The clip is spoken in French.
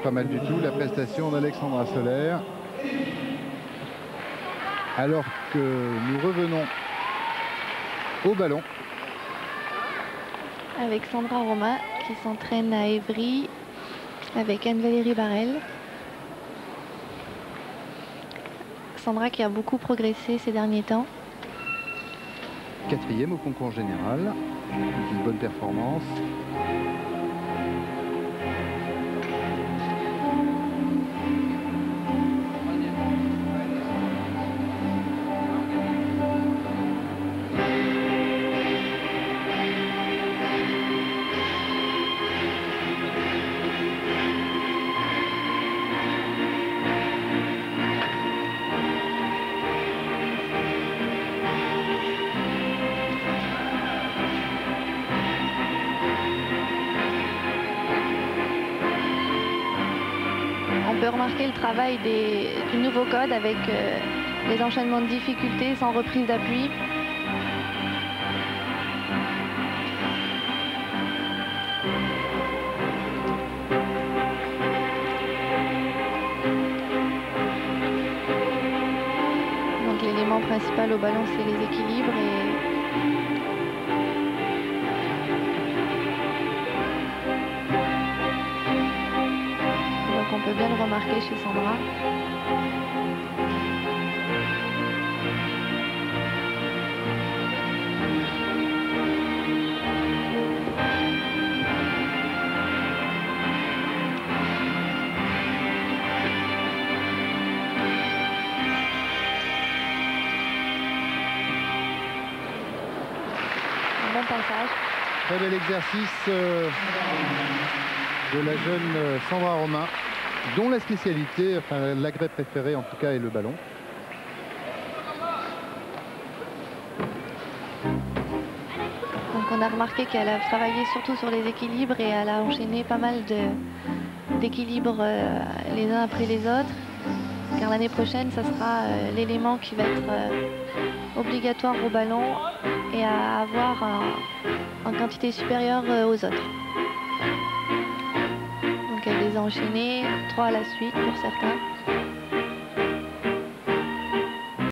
pas mal du tout la prestation d'Alexandra Soler. Alors que nous revenons au ballon. Avec Sandra Romain qui s'entraîne à Évry avec Anne-Valérie Barrel. Sandra qui a beaucoup progressé ces derniers temps. 4e au concours général. Une bonne performance. On peut remarquer le travail du nouveau code avec les enchaînements de difficultés sans reprise d'appui. Donc l'élément principal au ballon, c'est les équilibres on peut bien le remarquer chez Sandra. Un bon passage. Très bel exercice de la jeune Sandra Romain, dont la spécialité, enfin l'agrès préféré en tout cas, est le ballon. Donc on a remarqué qu'elle a travaillé surtout sur les équilibres et elle a enchaîné pas mal d'équilibres les uns après les autres. Car l'année prochaine, ça sera l'élément qui va être obligatoire au ballon et à avoir en quantité supérieure aux autres. Donc elle les a enchaînés 3 à la suite pour certains.